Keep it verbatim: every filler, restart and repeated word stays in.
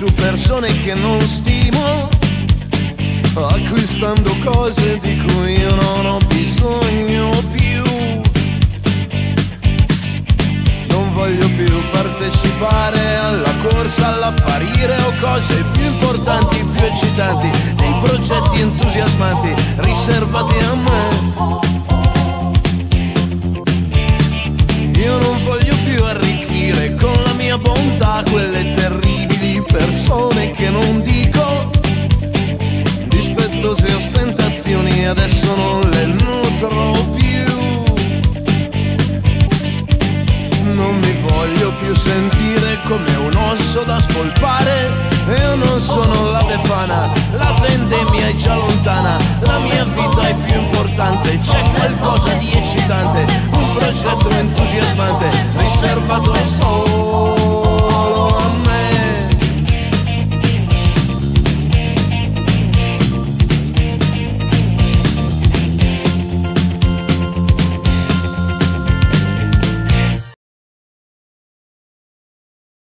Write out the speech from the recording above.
su persone che non stimo, acquistando cose di cui io non ho bisogno più. Non voglio più partecipare alla corsa, all'apparire o cose più importanti, più eccitanti, dei progetti entusiasmanti riservati a me. Io non voglio più arricchire con la mia bontà quelle terribili persone che non dico, dispettose ostentazioni adesso non le nutro più. Non mi voglio più sentire come un osso da spolpare. Io non sono la Befana, la vendemmia è già lontana. La mia vita è più importante, c'è qualcosa di eccitante, un progetto entusiasmante riservato solo